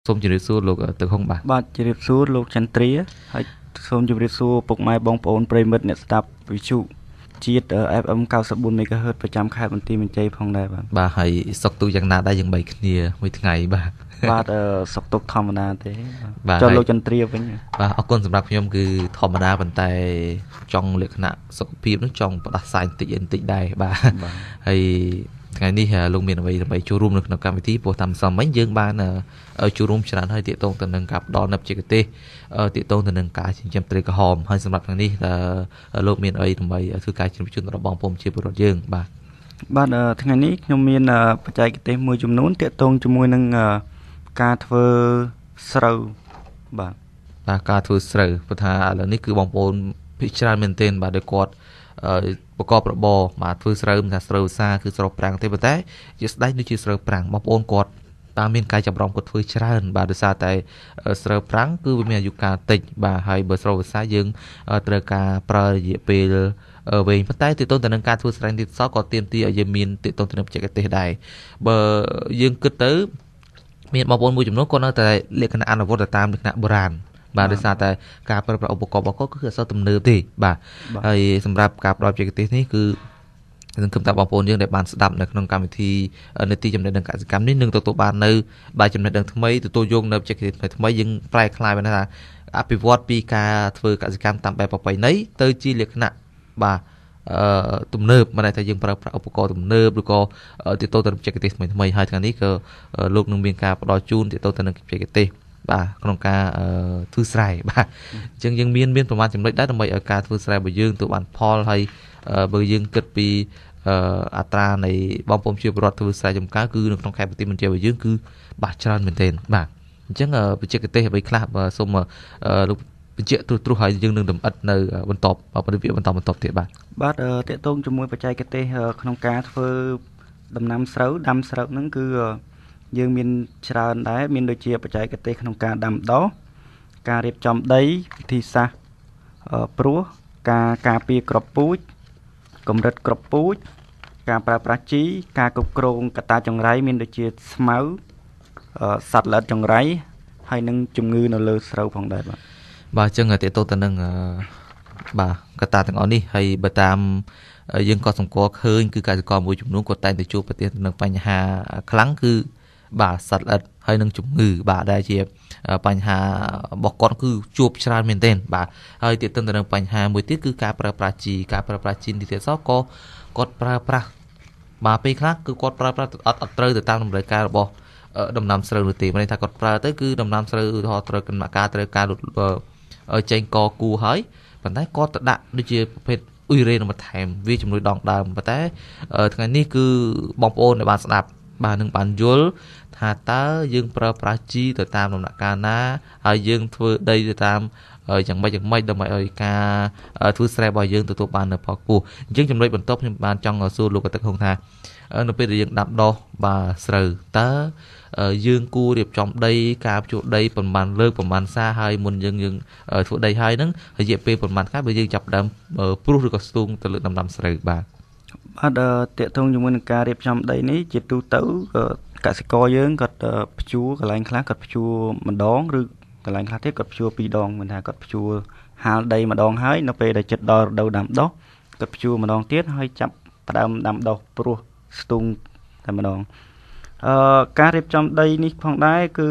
សូមជម្រាបសួរលោកទឹកហុងបាទបាទជម្រាបសួរលោកចន្ទ្រាហើយសូមជម្រាបសួរពុកម៉ែបងប្អូនប្រិយមិត្តអ្នកស្ដាប់វិទ្យុជាតិ FM 94 MHz ប្រចាំខេត្តបន្ទាយមានជ័យផងដែរបាទហើយសុខទុក្ខយ៉ាងណាដែរយើងបីគ្នាមួយថ្ងៃបាទបាទសុខទុក្ខធម្មតាទេចុះលោកចន្ទ្រាវិញបាទអរគុណសម្រាប់ខ្ញុំគឺធម្មតាប៉ុន្តែចង់លក្ខណៈសុខភាពនឹងចង់ផ្ដាសាយបន្តិចដែរបាទហើយថ្ងៃនេះលោកមានអ្វីដើម្បីចូលរួមនៅក្នុងកម្មវិធីព្រោះតាមសមមិញយើងបានចូលរួមច្រើនហើយទាក់ទងទៅនឹងការផ្ដល់នៅបច្ចេកទេសទាក់ទងទៅនឹងការចិញ្ចឹមត្រីក្រហមហើយសម្រាប់ថ្ងៃនេះលោកមានអ្វីដើម្បីធ្វើការជំរុញជនរបស់បងប្អូនជាពលរដ្ឋយើងបាទថ្ងៃនេះខ្ញុំមានបច្ចេកទេសមួយចំនួនទាក់ទងជាមួយនឹងការធ្វើស្រូវបាទការធ្វើស្រូវព្រោះថាឥឡូវនេះគឺបងប្អូនភាគច្រើនមែនទែនបាទដោយគាត់ប្រកបរបរបាទធ្វើស្រូវមិនថាស្រូវសាគឺស្រូវប្រាំងទេប៉ុន្តែជាស្ដេចដូចជាស្រូវប្រាំងបងប្អូនគាត់តាមមានការចាប់រំគាត់ធ្វើច្រើនបាទដោយសារតែស្រូវប្រាំងគឺវាមានអាយុកាលតិចបាទហើយបើស្រូវវស្សាយើងត្រូវការប្រើរយៈពេលវែងប៉ុន្តែទាក់ទងទៅនឹងការធ្វើស្រែនេះសោះក៏ទាមទារឲ្យយើងមានទាក់ទងទៅនឹងបច្ចេកទេសដែរបើយើងគិតទៅមានបងប្អូនមួយចំនួនគាត់នៅតែលក្ខណៈអនុវត្តតាមលក្ខណៈបុរាណបាទដោយសារតែការប្រើប្រាស់ឧបករណ៍របស់គាត់គឺអត់សូវទំនើបទេបាទហើយសម្រាប់ការផ្ដល់បច្ចេកទេសនេះគឺនឹងគំតាបងប្អូនយើងដែលបានស្ដាប់នៅក្នុងកម្មវិធីនីតិចំណេះដឹងកសិកម្មនេះនឹងទទួលបាននៅបាយចំណេះដឹងថ្មីទទួលយកនៅបច្ចេកទេសថ្មីយើងប្រែក្លាយបានថាអភិវឌ្ឍពីការធ្វើកសិកម្មតាមបែបប្រពៃណីទៅជាលក្ខណៈបាទទំនើបមិនដែលថាយើងប្រើប្រាស់ឧបករណ៍ទំនើបឬក៏ទាក់ទងទៅនឹងបច្ចេកទេសថ្មីហើយថ្ងៃនេះក៏លោកនឹងមានការផ្ដល់ជូនទាក់ទងទៅនឹងបច្ចេកទេសបាទក្នុងការធ្វើស្រែបាទអញ្ចឹងយើងមានប្រមាណចំណុចដែរដើម្បីឲ្យការធ្វើស្រែរបស់យើងទៅបានផលហើយបើយើងគិតពីអត្រានៃបងប្អូនជាពលរដ្ឋធ្វើស្រែចម្ការគឺនៅក្នុងខេត្តបន្ទាយមានជ័យរបស់យើងគឺបាទច្រើនមែនទែនបាទអញ្ចឹងបច្ចេកទេសអ្វីខ្លះសូមលោកបញ្ជាក់ត្រួសហើយយើងនឹងដំអិតនៅបន្តទៀតបាទតកតងជាមួយបច្ចេកទេសក្នុងការធ្វើដំណាំស្រូវដាំស្រូវហ្នឹងគឺយើងមានច្រើនដែរមានដូចជាបច្ចេកទេសក្នុងការដាំដុះការរៀបចំដីវិធីសាស្ត្រព្រោះការពារគ្រាប់ពូជកម្រិតគ្រាប់ពូជការប្រើប្រាស់ជីការគ្រប់គ្រងកត្តាចង្រៃមានដូចជាស្មៅសត្វល្អិតចង្រៃហើយនឹងជំងឺនៅលើស្រូវផងដែរបាទអញ្ចឹងតើតទៅនឹងបាទកត្តាទាំងអស់នេះហើយបើតាមយើងក៏សម្គាល់ឃើញគឺកសិករមួយចំនួនគាត់តែងតែជួបប្រទះនឹងបញ្ហាខ្លាំងគឺបាទសត្វល្អិតហើយនឹងជំងឺបាទដែលជាបញ្ហារបស់គាត់គឺជួបច្រើនមែនទែនបាទហើយទាក់ទងទៅនឹងបញ្ហាមួយទៀតគឺការប្រើប្រាស់ជីនេះទៀតសោះក៏គាត់ប្រើប្រាស់បាទពេលខ្លះគឺគាត់ប្រើប្រាស់អត់ត្រូវទៅតាមតម្រូវការរបស់ដំណាំស្រូវនោះទេមិនន័យថាគាត់ប្រើទៅគឺដំណាំស្រូវឧទាហរណ៍ត្រូវការលុតចេញកគូហើយប៉ុន្តែគាត់ទៅដាក់ដូចជាប្រភេទអ៊ុយរ៉េនបន្ថែមវាជំនួយដងដើមប៉ុន្តែថ្ងៃនេះគឺបងប្អូនដែលបានស្ដាប់បាទនឹងបានយល់ថាតើយើងប្រើប្រាស់ជីទៅតាមដំណាក់កាលណាហើយយើងធ្វើដីទៅតាមយ៉ាងម៉េចដើម្បីឲ្យការធ្វើស្រែរបស់យើងទទួលបាននៅផលខ្ពស់អញ្ចឹងចំណុចបន្ទាប់ខ្ញុំបានចង់សួរលោកទឹកហុងថានៅពេលដែលយើងដាំដុះបាទស្រូវតើយើងគួររៀបចំដីការភ្ជួរដីប្រមាណលើកប្រមាណសាហើយមុនយើងធ្វើដីហើយហ្នឹងរយៈពេលប្រមាណខែបើយើងចាប់ដើមព្រុសឬក៏ស្ទូងទៅលើដំណាំស្រូវបាទតកតងជាមួយនឹងការរៀបចំដីនេះជាទូទៅកសិករយើងគាត់ភ្ជួរកន្លែងខ្លះគាត់ភ្ជួរម្ដងឬកន្លែងខ្លះទៀតគាត់ភ្ជួរពីរដងមិនថាគាត់ភ្ជួរហាលដីម្ដងហើយនៅពេលដែលចិត្តដល់រដូវដាំដុះគាត់ភ្ជួរម្ដងទៀតហើយចាប់ផ្ដើមដាំដុះព្រោះស្ទូងតែម្ដងការរៀបចំដីនេះផងដែរគឺ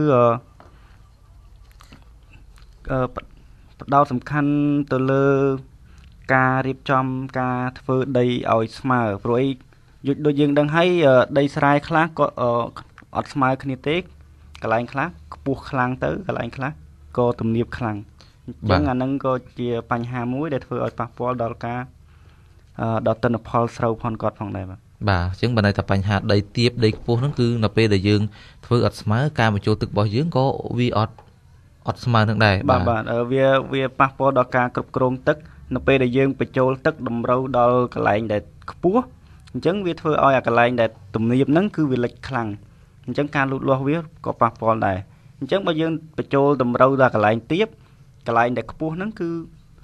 ផ្ដោតសំខាន់ទៅលើការរៀបចំការធ្វើដីឲ្យស្មើព្រោះអីដូចយើងដឹងហើយដីស្រែខ្លះក៏អត់ស្មើគ្នាទេកន្លែងខ្លះខ្ពស់ខ្លាំងទៅកន្លែងខ្លះក៏ទំនាបខ្លាំងអញ្ចឹងអានឹងក៏ជាបញ្ហាមួយដែលធ្វើឲ្យប៉ះពាល់ដល់ការដល់ទិន្នផលស្រូវផងគាត់ផងដែរបាទអញ្ចឹងបើន័យថាបញ្ហាដីទាបដីខ្ពស់ហ្នឹងគឺនៅពេលដែលយើងធ្វើអត់ស្មើការបញ្ចូលទឹករបស់យើងក៏វាអត់ស្មើនឹងដែរបាទវាប៉ះពាល់ដល់ការគ្រប់គ្រងទឹកនៅពេលដែលយើងបញ្ចូលទឹកតម្រូវដល់កន្លែងដែលខ្ពស់អញ្ចឹងវាធ្វើឲ្យអាកន្លែងដែលទំនាបហ្នឹងគឺវាលិចខ្លាំងអញ្ចឹងការលូតលាស់វាក៏ប៉ះពាល់ដែរអញ្ចឹងបើយើងបញ្ចូលតម្រូវដល់កន្លែងទាបកន្លែងដែលខ្ពស់ហ្នឹងគឺ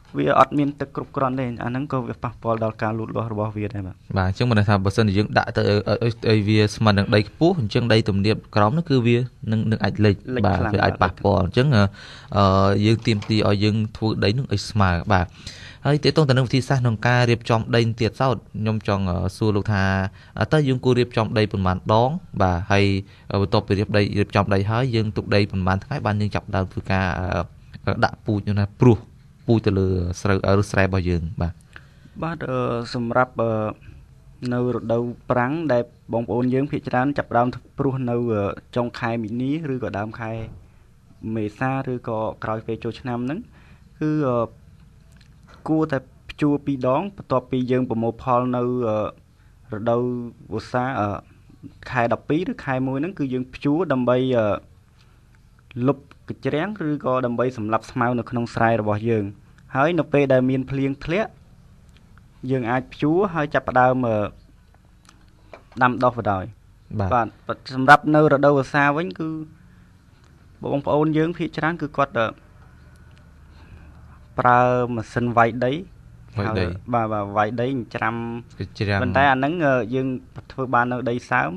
វាអត់មានទឹកគ្រប់គ្រាន់ទេអាហ្នឹងក៏វាប៉ះពាល់ដល់ការលូតលាស់របស់វាដែរបាទបាទអញ្ចឹងមិនថាបើសិនជាយើងដាក់ទៅឲ្យវាស្មើនឹងដីខ្ពស់អញ្ចឹងដីទំនាបក្រោមនោះគឺវានឹងអាចលិចបាទវាអាចប៉ះពាល់អញ្ចឹងយើងទាមទារឲ្យយើងធ្វើដីនឹងឲ្យស្មើបាទហើយតើតើទៅនឹងវិធីសាស្ត្រក្នុងការរៀបចំដីទៀតសោតខ្ញុំចង់សួរលោកថាតើយើងគួររៀបចំដីប៉ុន្មានដងបាទហើយបន្ទាប់ពីរៀបចំដីហើយយើងទុកដីប៉ុន្មានថ្ងៃបានយើងចាប់ដើមធ្វើការដាក់ពូជណាព្រោះពូជទៅលើស្រូវឬស្រែរបស់យើងបាទសម្រាប់នៅរដូវប្រាំងដែលបងប្អូនយើងភាគច្រើនចាប់ដើមព្រោះនៅចុងខែមីនាឬក៏ដើមខែមេសាឬក៏ក្រោយពេលចូលឆ្នាំហ្នឹងគឺគួរតែភ្ជួរ2ដងបន្ទាប់ពីយើងប្រមូលផលនៅរដូវវស្សាខែ12ឬខែ1ហ្នឹងគឺយើងភ្ជួរដើម្បីលុបកញ្ជ្រាំងឬក៏ដើម្បីសម្លាប់ស្មៅនៅក្នុងស្រែរបស់យើងហើយនៅពេលដែលមានភ្លៀងធ្លាក់យើងអាចភ្ជួរហើយចាប់ផ្ដើមដាំដុះបណ្ដោយបាទសម្រាប់នៅរដូវវស្សាវិញគឺបងប្អូនយើងភាគច្រើនគឺគាត់ប្រើម៉ាស៊ីនវាយដីបាទវាយដីច្រាំប៉ុន្តែអាហ្នឹងយើងធ្វើបាននៅដីសើម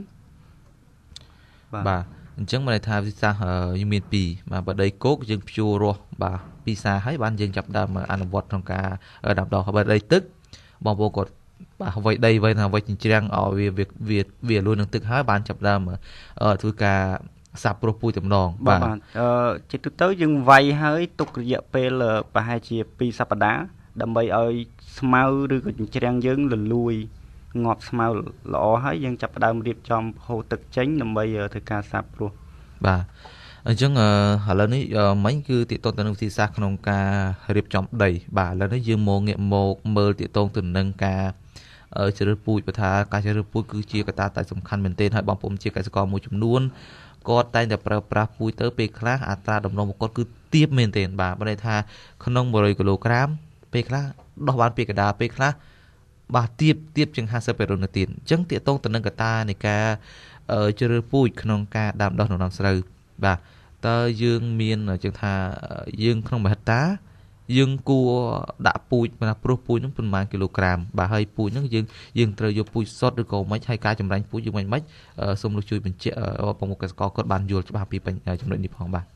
បាទអញ្ចឹងមានន័យថាវិធីសាស្ត្រយើងមាន2បាទបើដីគោកយើងភ្ជួររាស់បាទ2សាហើយបានយើងចាប់ដើមអនុវត្តក្នុងការដាំដុះបើដីទឹកបងប្អូនគាត់បាទវាយដីវាយថាវាយចិញ្ច្រាំងឲ្យវាលួយនឹងទឹកហើយបានចាប់ដើមធ្វើការសាប់ព្រោះពូជតំណងបាទជាទូទៅយើងវាយហើយទុករយៈពេលប្រហែលជា2សប្តាហ៍ដើម្បីឲ្យស្មៅឬក៏ចិញ្ច្រាំងយើងលលួយងាប់ស្មៅល្អហើយយើងចាប់ផ្ដើមរៀបចំហូរទឹកចេញដើម្បីធ្វើការសាប់ព្រោះបាទអញ្ចឹងឥឡូវនេះមិញគឺទាក់ទងទៅនឹងវិធីសាស្ត្រក្នុងការរៀបចំដីបាទឥឡូវនេះយើងមកងាកមកមើលទាក់ទងទៅនឹងការជ្រើសពូជបើថាការជ្រើសពូជគឺជាកត្តាតែសំខាន់មែនទែនហើយបងប្អូនជាកសិករមួយចំនួនគាត់តែងតែប្រើប្រាស់ពូជទៅពេលខ្លះអត្រាដំណំរបស់គាត់គឺទាបមែនទែនបាទបើន័យថាក្នុង100គីឡូក្រាមពេលខ្លះដោះបាន2កដាពេលខ្លះបាទទាបជាង50%នៅទៀតអញ្ចឹងទាក់ទងទៅនឹងកត្តានៃការជ្រើសពូជក្នុងការដាំដុះដំណាំស្រូវបាទតើយើងមានជាងថាយើងក្នុងមហិច្ឆតាយើងគួរដាក់ពូជណាព្រោះពូជហ្នឹងប្រហែលគីឡូក្រាមបាទហើយពូជហ្នឹងយើងត្រូវយកពូជសុទ្ធឬក៏មិនហើយការចម្រាញ់ពូជយើងមិនសូមលោកជួយបញ្ជាក់បងប្អូនកសិករគាត់បានយល់ច្បាស់ពីចំណុចនេះផងបាទ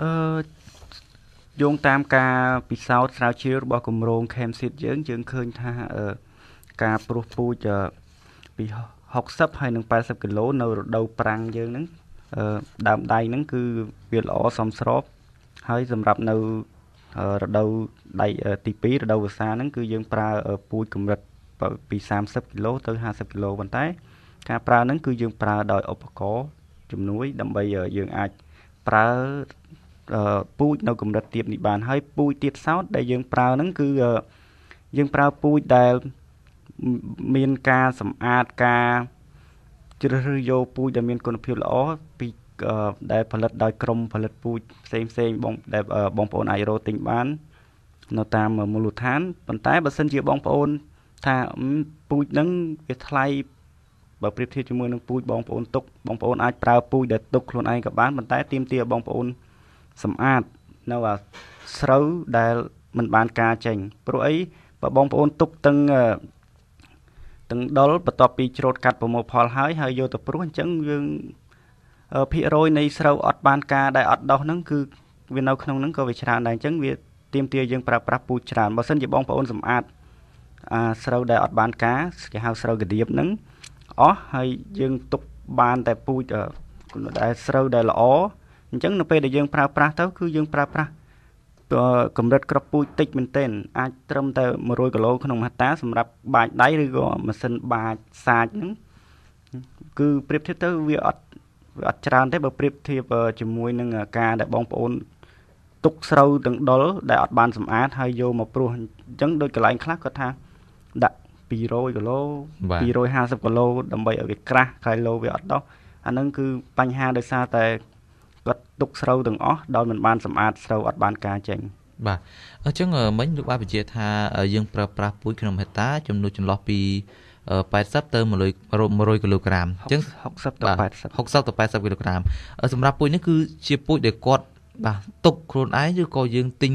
យោងតាមការពិសោធន៍ស្រាវជ្រាវរបស់គម្រោង Chemseed យើងឃើញថាការព្រោះពូជពី60ហើយនឹង80គីឡូនៅរដូវប្រាំងយើងហ្នឹងដើមដៃហ្នឹងគឺវាល្អសមស្របហើយសម្រាប់នៅរដូវដៃទី2រដូវវស្សាហ្នឹងគឺយើងប្រើពូជកម្រិតពី30គីឡូទៅ50គីឡូប៉ុន្តែការប្រើហ្នឹងគឺយើងប្រើដោយឧបករណ៍ជំនួយដើម្បីយើងអាចប្រើពូជនៅកម្រិតទាបនេះបានហើយពូជទៀតសោតដែលយើងប្រើហ្នឹងគឺយើងប្រើពូជដែលមានការសម្អាតការជ្រើសរើសយកពូជដែលមានគុណភាពល្អពីដែលផលិតដោយក្រុមផលិតពូជផ្សេងដែលបងប្អូនអាចរកទិញបាននៅតាមមូលដ្ឋានប៉ុន្តែបើសិនជាបងប្អូនថាពូជហ្នឹងវាថ្លៃបើប្រៀបធៀបជាមួយនឹងពូជបងប្អូនទុកបងប្អូនអាចប្រើពូជដែលទុកខ្លួនឯងក៏បានប៉ុន្តែទាមទារបងប្អូនសម្អាតនៅស្រូវដែលមិនបានការចេញព្រោះអីបើបងប្អូនទុកទាំងដុលបន្ទាប់ពីច្រូតកាត់ប្រមូលផលហើយយកទៅព្រោះអញ្ចឹងយើងភាគរយនៃស្រូវអត់បានការដែលអត់ដោះហ្នឹងគឺវានៅក្នុងហ្នឹងក៏វាច្រើនដែរអញ្ចឹងវាទាមទារយើងប្រើប្រាស់ពូជច្រើនបើសិនជាបងប្អូនសម្អាតស្រូវដែលអត់បានការគេហៅស្រូវកាឌៀបហ្នឹងអស់ហើយយើងទុកបានតែពូជដែលស្រូវដែលល្អអញ្ចឹងនៅពេលដែលយើងប្រើប្រាស់ទៅគឺយើងប្រើប្រាស់កម្រិតគ្រាប់ពូជតិចមែនទែនអាចត្រឹមតែ100គីឡូក្នុងមហិច្ឆតាសម្រាប់បាចដៃឬក៏ម៉ាស៊ីនបាចសាច់ហ្នឹងគឺប្រៀបធៀបទៅវាអត់ច្រើនទេបើប្រៀបធៀបជាមួយនឹងការដែលបងប្អូនទុកស្រូវទាំងដុលដែលអត់បានសម្អាតហើយយកមកព្រោះអញ្ចឹងដូចកន្លែងខ្លះគាត់ថាដាក់200គីឡូ250គីឡូដើម្បីឲ្យវាក្រាស់ខ្សែឡូវាអត់ដោះអាហ្នឹងគឺបញ្ហាដោយសារតែគាត់ទុកស្រូវទាំងអស់ដោយមិនបានសម្អាតស្រូវអត់បានការចេញបាទអញ្ចឹងមិញលោកបានបញ្ជាក់ថាយើងប្រើប្រាស់ពូជក្នុងមហិច្ឆតាចំនួនចន្លោះពី80ទៅ100គីឡូក្រាមអញ្ចឹង 60ទៅ 80គីឡូក្រាមសម្រាប់ពូជនេះគឺជាពូជដែលគាត់បាទទុកខ្លួនឯងឬក៏យើងទិញ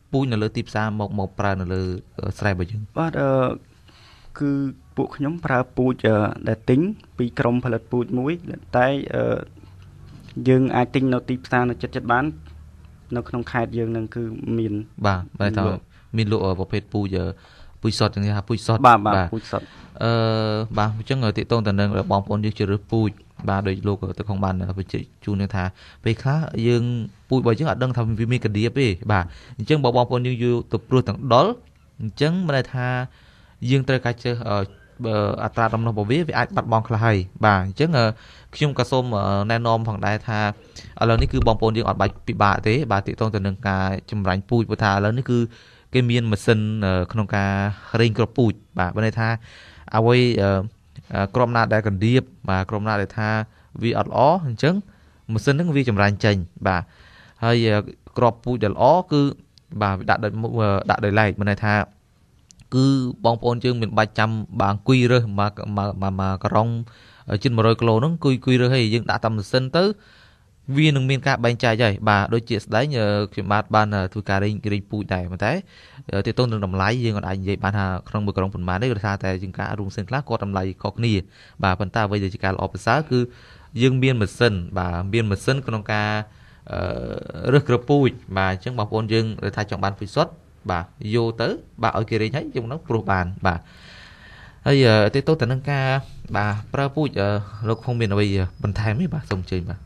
ពូជនៅលើទីផ្សារមកប្រើនៅលើស្រែរបស់យើងបាទគឺពួកខ្ញុំប្រើពូជដែលទិញពីក្រុមផលិតពូជមួយតែយើងអាចទិញនៅទីផ្សារនៅចិត្តបាននៅក្នុងខេត្តយើងនឹងគឺមានបាទបែរថាមានលក់ប្រភេទពូជសុទ្ធយ៉ាងនេះថាពូជសុទ្ធបាទពូជសុទ្ធបាទអញ្ចឹងទាក់ទងទៅនឹងបងប្អូនយើងជ្រើសរើសពូជបាទដោយលោកទៅក្នុងបានបញ្ជាក់ជូនថាពេលខ្លះយើងពូជរបស់យើងអត់ដឹងថាវាមានកដៀបទេបាទអញ្ចឹងបងប្អូនយើងយកទៅព្រោះទាំងដុលអញ្ចឹងមិនន័យថាយើងត្រូវការចេះអត្រាដំណោះរបស់វាអាចបាត់បង់ខ្លះហើយបាទអញ្ចឹងខ្ញុំក៏សូមណែនាំផងដែរថាឥឡូវនេះគឺបងប្អូនយើងអត់បាច់ពិបាកទេបាទទាក់ទងទៅនឹងការចម្រាញ់ពូជព្រោះថាឥឡូវនេះគឺគេមានម៉ាស៊ីនក្នុងការរែងគ្រាប់ពូជបាទបើន័យថាអ្វីក្រុមណាដែលកណ្ដៀបបាទក្រុមណាដែលថាវាអត់ល្អអញ្ចឹងម៉ាស៊ីនហ្នឹងវាចម្រាញ់ចេញបាទហើយគ្រាប់ពូជដែលល្អគឺបាទដាក់ដោយឡែកបើន័យថាគឺបងប្អូនយើងមានបាច់ចាំបាទអង្គុយរើសមកក្រុងជិត100គីឡូហ្នឹងគួយរើសហើយយើងដាក់តាមម៉ាស៊ីនទៅវានឹងមានការបែងចែកហើយបាទដូចជាស្ដែងខ្ញុំបានធ្វើការរែងពូជដែរប៉ុន្តែទាក់ទងនឹងតម្លៃយើងអាចនិយាយបានថាក្នុងមួយក្រុងប៉ុន្មានទេគឺថាតែជាងការរួមផ្សេងខ្លះគាត់តម្លៃខុសគ្នាបាទប៉ុន្តែអ្វីដែលជាការល្អប្រសើរគឺយើងមានម៉ាស៊ីនបាទមានម៉ាស៊ីនក្នុងការរើសគ្រាប់ពូជបាទអញ្ចឹងបងប្អូនយើងថាចង់បានពូជសុទ្ធបាទយកទៅបាទឲ្យគេរែងហើយយើងនឹងព្រោះបានបាទហើយទាក់ទងទៅនឹងការបាទប្រើពូជលោកคงមានអ្វីបន្ថែមទេបាទសូមអញ្ជើញបាទ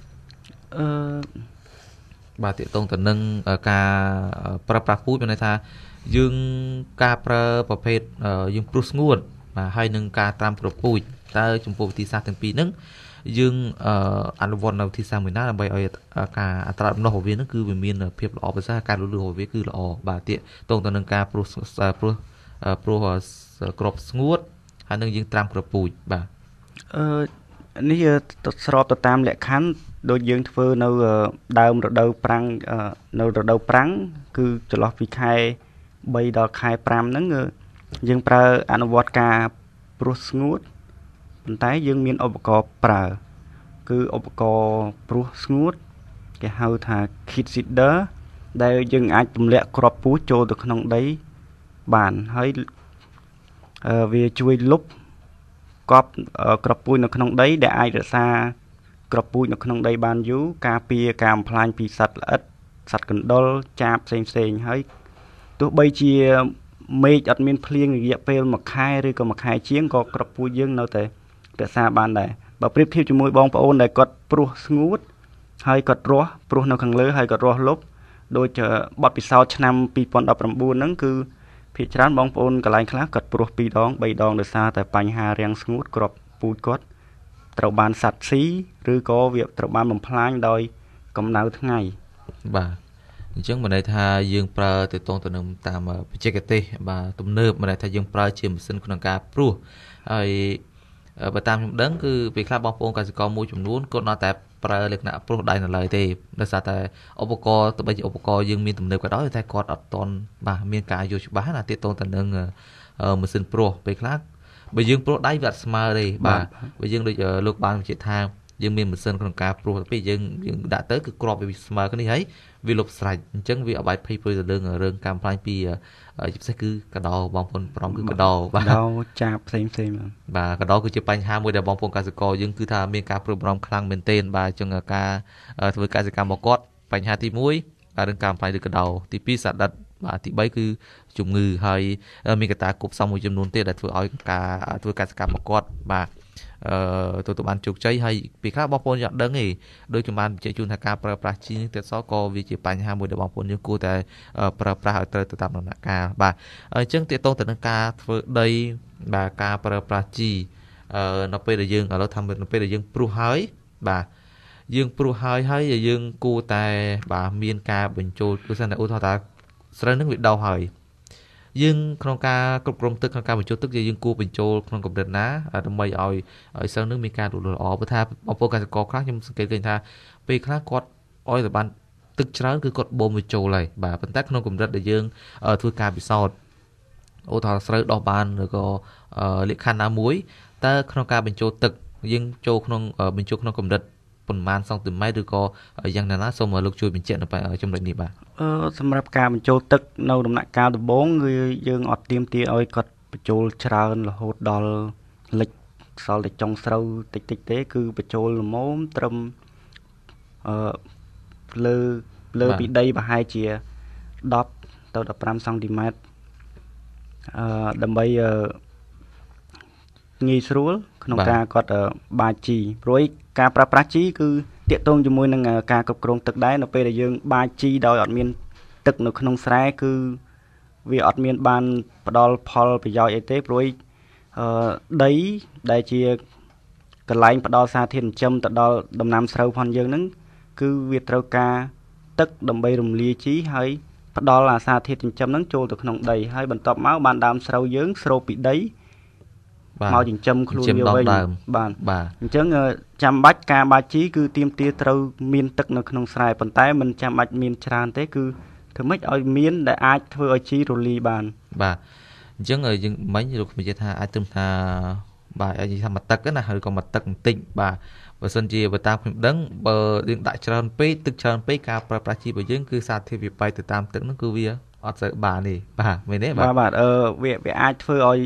បាទទាក់ទងទៅនឹងការប្រើប្រាស់ពូជមានន័យថាយើងការប្រើប្រភេទយើងព្រោះស្ងួតបាទហើយនឹងការត្រាំគ្រាប់ពូជតើចំពោះវិធីសាស្ត្រទាំងពីរហ្នឹងយើងអនុវត្តនៅវិធីសាស្ត្រមួយណាដើម្បីឲ្យការអត្រាដំណោះរបស់វាហ្នឹងគឺវាមានភាពល្អប្រសើរការលូតលាស់របស់វាគឺល្អបាទទាក់ទងទៅនឹងការព្រោះគ្រាប់ស្ងួតហើយនឹងយើងត្រាំគ្រាប់ពូជបាទនេះស្របទៅតាមលក្ខខណ្ឌដូចយើងធ្វើនៅដើមរដូវប្រាំងនៅរដូវប្រាំងគឺចន្លោះពីខែ3ដល់ខែ5ហ្នឹងយើងប្រើអនុវត្តការព្រោះស្ងួតប៉ុន្តែយើងមានឧបករណ៍ប្រើគឺឧបករណ៍ព្រោះស្ងួតគេហៅថា Kit Seeder ដែលយើងអាចទម្លាក់គ្រាប់ពូជចូលទៅក្នុងដីបានហើយវាជួយលុបគ្រាប់ពូជនៅក្នុងដីដែលអាចរក្សាគ្រាប់ពូជនៅក្នុងដីបានយូរការពារការបំផ្លាញពីសត្វល្អិតសត្វកណ្ដុរចាបផ្សេងហើយទោះបីជាមេឃអត់មានភ្លៀងរយៈពេល1ខែឬក៏1ខែជាងក៏គ្រាប់ពូជយើងនៅតែរក្សាបានដែរបើប្រៀបធៀបជាមួយបងប្អូនដែលគាត់ព្រោះស្ងួតហើយគាត់ព្រោះនៅខាងលើហើយគាត់រស់លុបដូចបទពិសោធន៍ឆ្នាំ2019ហ្នឹងគឺភាគច្រើនបងប្អូនកន្លែងខ្លះគាត់ព្រោះ2ដង3ដងដោយសារតែបញ្ហារាំងស្ងួតគ្រាប់ពូជគាត់ត្រូវបានសត្វស៊ីឬក៏វាត្រូវបានបំផ្លាញដោយកម្ដៅថ្ងៃបាទអញ្ចឹងមិនន័យថាយើងប្រើទៅទៅនឹងតាមបច្ចេកទេសបាទទំនើបមិនន័យថាយើងប្រើជាម៉ាស៊ីនក្នុងការព្រោះហើយបើតាមខ្ញុំដឹងគឺពេលខ្លះបងប្អូនកសិករមួយចំនួនគាត់នៅតែប្រើលក្ខណៈព្រោះដៃនៅឡើយទេដោយសារតែឧបករណ៍ទៅបីជាឧបករណ៍យើងមានទំនើបក៏ដោយតែគាត់អត់តន់បាទមានការយល់ច្បាស់ណាទាក់ទងទៅនឹងម៉ាស៊ីនព្រោះពេលខ្លះបើយើងព្រោះដៃវាអត់ស្មើទេបាទបើយើងដូចលោកបានបញ្ជាក់ថាយើងមានម៉ាស៊ីនក្នុងការព្រោះទៅពេលយើងដាក់ទៅគឺគ្រាប់វាស្មើគ្នាហើយវាលុបស្រេចអញ្ចឹងវាអបាយភ័យព្រួយទៅលើរឿងការផ្លាញ់ពីជាពិសេសគឺកដោបងប្អូនប្រមគឺកដោបាទកដោចាបផ្សេងបាទកដោគឺជាបញ្ហាមួយដែលបងប្អូនកសិករយើងគឺថាមានការព្រួយបារម្ភខ្លាំងមែនទែនបាទអញ្ចឹងការធ្វើកសិកម្មរបស់គាត់បញ្ហាទី1រឿងការផ្លាញ់ឬកដោទី2សដាត់បាទទី3គឺជំងឺហើយមានកត្តាគប់ផ្សំមួយចំនួនទៀតដែលធ្វើឲ្យការធ្វើកសិកម្មរបស់គាត់បាទទទួលបានជោគជ័យហើយពីខ្លះបងប្អូនអត់ដឹងទេដូចខ្ញុំបានបញ្ជាក់ជូនថាការប្រើប្រាស់ជីនេះទៀតសោះក៏វាជាបញ្ហាមួយដែលបងប្អូនយើងគួរតែប្រើប្រាស់ឲ្យត្រូវទៅតាមដំណាក់កាលបាទអញ្ចឹងទាក់ទងទៅនឹងការធ្វើដីបាទការប្រើប្រាស់ជីនៅពេលដែលយើងឥឡូវថានៅពេលដែលយើងព្រោះហើយបាទយើងព្រោះហើយយើងគួរតែបាទមានការបញ្ចូលគឺសិនតែឧទាហរណ៍ថាស្រូវនឹងវាដុះហើយយើងក្នុងការគ្រប់គ្រងទឹកក្នុងការបញ្ចូលទឹកយើងគួរបញ្ចូលក្នុងកម្រិតណាដើម្បីឲ្យស្រូវនឹងមានការលូតលាស់ល្អព្រោះថាបងប្អូនកសិករខ្លះខ្ញុំសង្កេតឃើញថាពេលខ្លះគាត់ឲ្យតែបានទឹកច្រើនគឺគាត់បូមបញ្ចូលហើយបាទប៉ុន្តែក្នុងកម្រិតដែលយើងធ្វើការពិសោធន៍ឧទាហរណ៍ស្រូវដោះបានឬក៏លក្ខខណ្ឌណាមួយតើក្នុងការបញ្ចូលទឹកយើងបញ្ចូលក្នុងកម្រិតប៉ុន្មានសង់ទីម៉ែត្រឬក៏យ៉ាងណាសូមលោកជួយបញ្ជាក់នៅចំណុចនេះបាទសម្រាប់ការបញ្ចូលទឹកនៅដំណាក់កាលដំបូងគឺយើងអត់ទាមទារឲ្យគាត់បញ្ចូលច្រើនរហូតដល់លិចសល់តែចុងស្រូវតិចទេគឺបញ្ចូលល្មមត្រឹមលើពីដីប្រហែលជា10ទៅ15សង់ទីម៉ែត្រដើម្បីងាយស្រួលក្នុងការគាត់បាចជីព្រោះការប្រើប្រាស់ជីគឺតាក់ទងជាមួយនឹងការគ្រប់គ្រងទឹកដែរនៅពេលដែលយើងបាចជីដោយអត់មានទឹកនៅក្នុងស្រែគឺវាអត់មានបានផ្ដល់ផលប្រយោជន៍អីទេព្រោះដីដែលជាកន្លែងផ្ដល់សារធាតុចិញ្ចឹមទៅដល់ដំណាំស្រូវផងយើងហ្នឹងគឺវាត្រូវការទឹកដើម្បីរំលាយជីហើយផ្ដល់អាសារធាតុចិញ្ចឹមហ្នឹងចូលទៅក្នុងដីហើយបន្ទាប់មកបានដើមស្រូវយើងស្រូបពីដីមកចិញ្ចឹមខ្លួនវាវិញបាទអញ្ចឹងចាំបាច់ការបាចជីគឺទាមទារត្រូវមានទឹកនៅក្នុងស្រែប៉ុន្តែមិនចាំបាច់មានច្រើនទេគឺធ្វើម៉េចឲ្យមានដែលអាចធ្វើឲ្យជីរលាយបានបាទអញ្ចឹងយើងមិញលោកនិយាយថាអាចត្រឹមថាបាទអាចនិយាយថាមកទឹកណាឬក៏មកទឹកបន្តិចបាទបើសិនជាបើតាមខ្ញុំដឹងបើយើងដាក់ច្រើនពេកទឹកច្រើនពេកការប្រើប្រាស់ជីរបស់យើងគឺសារធាតុវាបែកទៅតាមទឹកហ្នឹងគឺវាអត់សូវបានទេបាទមែនទេបាទវាអាចធ្វើឲ្យ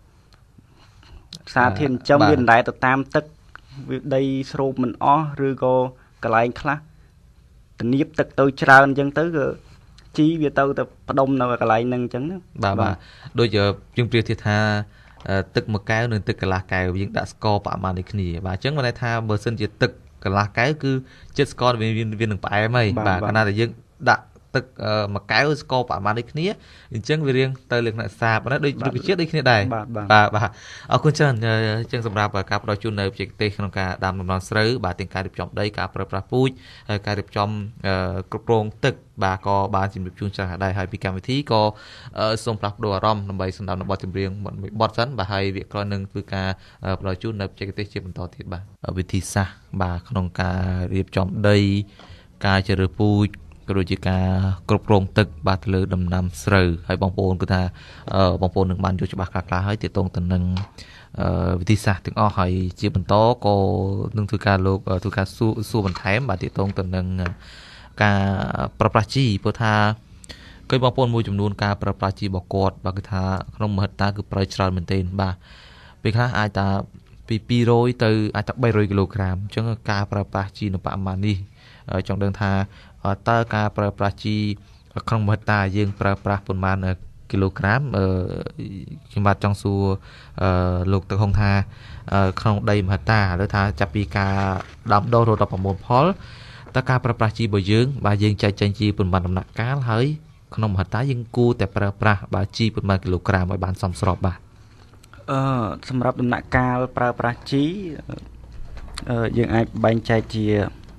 សារធាតុចិញ្ចឹមវាមិនដែលទៅតាមទឹកវាដីស្រូបមិនអស់ឬក៏កន្លែងខ្លះធានាបទឹកទៅច្រើនអញ្ចឹងទៅគឺជីវាទៅផ្ដុំនៅកន្លែងហ្នឹងអញ្ចឹងបាទដូចយើងប្រៀបធៀបថាទឹកមួយកែវនិងទឹកកន្លះកែវយើងដាក់ស្ករបរិមាណដូចគ្នាបាទអញ្ចឹងមានន័យថាបើសិនជាទឹកកន្លះកែវគឺចិត្តស្ករវានឹងផ្អែមហីបាទខណៈដែលយើងដាក់ទឹកមួយកែវស្ករបរិមាណដូចគ្នាអញ្ចឹងវារៀងទៅលក្ខណៈសាបណាដូចរុក្ខជាតិដូចគ្នាដែរបាទអរគុណច្រើនអញ្ចឹងសម្រាប់ការផ្ដល់ជូននៅបច្ចេកទេសក្នុងការដាំដំណាំស្រូវបាទទាំងការរៀបចំដីការប្រើប្រាស់ពូជហើយការរៀបចំគ្រប់គ្រងទឹកបាទក៏បានជំរាបជូនច្រើនដែរហើយពីកម្មវិធីក៏សូមផ្លាស់ប្ដូរអារម្មណ៍ដើម្បីសម្ដាប់នៅបទចម្រៀងបទសិនបាទហើយវាក្រោយនឹងធ្វើការផ្ដល់ជូននៅបច្ចេកទេសជាបន្តទៀតបាទវិធីសាស្ត្របាទក្នុងការរៀបចំដីការជ្រើសរើសពូជក៏ដូចជាការគ្រប់គ្រងទឹកបាទទៅលើដំណាំស្រូវហើយបងប្អូនគឺថាបងប្អូននឹងបានយល់ច្បាស់ខ្លះៗហើយទាក់ទងទៅនឹងវិធីសាស្ត្រទាំងអស់ហើយជាបន្តក៏នឹងធ្វើការសួរបន្ថែមបាទទាក់ទងទៅនឹងការប្រើប្រាស់ជីព្រោះថាឃើញបងប្អូនមួយចំនួនការប្រើប្រាស់ជីរបស់គាត់បាទគឺថាក្នុងមហិច្ឆតាគឺប្រើច្រើនមែនទែនបាទពេលខ្លះអាចថាពី200ទៅអាចថា300គីឡូក្រាមអញ្ចឹងការប្រើប្រាស់ជីនៅបរិមាណនេះចង់ដឹងថាតើការប្រើប្រាស់ជីក្នុងមហិច្ឆតាយើងប្រើប្រាស់ប៉ុន្មានគីឡូក្រាមខ្ញុំបាទចង់សួរលោកទឹកហុងថាក្នុងដីមហិច្ឆតាឥឡូវថាចាប់ពីការដាំដុះរហូតដល់ប្រមូលផលតើការប្រើប្រាស់ជីរបស់យើងបាទយើងចែកចេញជាប៉ុន្មានដំណាក់កាលហើយក្នុងមហិច្ឆតាយើងគួរតែប្រើប្រាស់បាទជីប៉ុន្មានគីឡូក្រាមឲ្យបានសមស្របបាទសម្រាប់ដំណាក់កាលប្រើប្រាស់ជីយើងអាចបែងចែកជា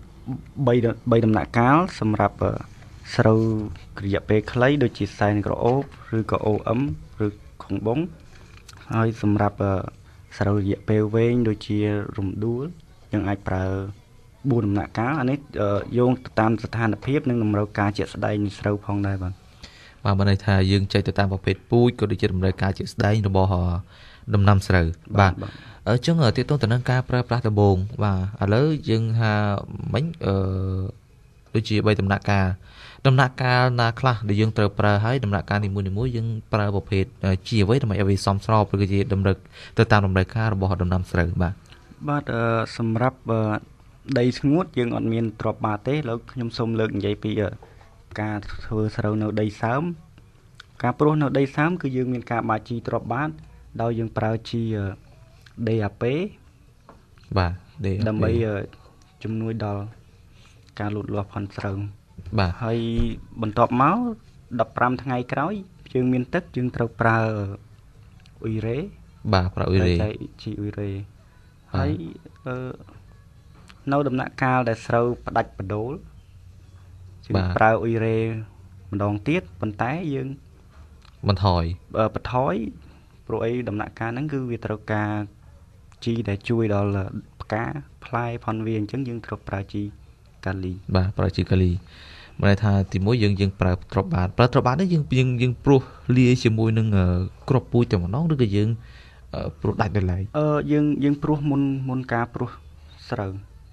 3ដំណាក់កាលសម្រាប់ស្រូវរយៈពេលខ្លីដូចជាសែនក្រអូបឬក៏ OM ឬខុងបុងហើយសម្រាប់ស្រូវរយៈពេលវែងដូចជារំដួលយើងអាចប្រើ4ដំណាក់កាលអានេះយោងទៅតាមស្ថានភាពនិងតម្រូវការជាក់ស្ដែងនៃស្រូវផងដែរបាទបានន័យថាយើងចែកទៅតាមប្រភេទពូជក៏ដូចជាតម្រូវការជាក់ស្ដែងរបស់ដំណាំស្រូវបាទអញ្ចឹងទាក់ទងទៅនឹងការប្រើប្រាស់ដំបូងបាទឥឡូវយើងថាមិញដូចជា3ដំណាក់កាលណាខ្លះដែលយើងត្រូវប្រើហើយដំណាក់កាលនីមួយៗយើងប្រើប្រភេទជាអ្វីដើម្បីឲ្យវាសមស្របឬក៏ជាតម្រូវទៅតាមតម្រូវការរបស់ដំណាំស្រូវបាទសម្រាប់ដីស្ងួតយើងអត់មានទ្រាប់បាតទេឥឡូវខ្ញុំសូមលើកនិយាយពីការធ្វើស្រូវនៅដីសើមការព្រោះនៅដីសើមគឺយើងមានការបាចជីទ្រាប់បាតដោយយើងប្រើជី DAP បាទដើម្បីជំនួយដល់ការលូតលាស់ផលស្រូវបាទហើយបន្ទាប់មក15ថ្ងៃក្រោយយើងមានទឹកយើងត្រូវប្រើអ៊ុយរ៉េបាទប្រើអ៊ុយរ៉េជីអ៊ុយរ៉េហើយនៅដំណាក់កាលដែលស្រូវផ្ដាច់បដូលយើងប្រើអ៊ុយរ៉េម្ដងទៀតប៉ុន្តែយើងបន្ថយព្រោះអីដំណាក់កាលហ្នឹងគឺវាត្រូវការជីដែលជួយដល់ផ្កាផ្លែផនវាអញ្ចឹងយើងត្រូវប្រើជីកាលីបាទប្រើជីកាលីមានន័យថាទីមួយយើងប្រើទ្រាប់បាតនេះយើងព្រោះលាយជាមួយនឹងគ្រាប់ពូជតែម្ដងឬក៏យើងព្រោះដាច់ដោយឡែកយើងព្រោះមុនការព្រោះស្រូវ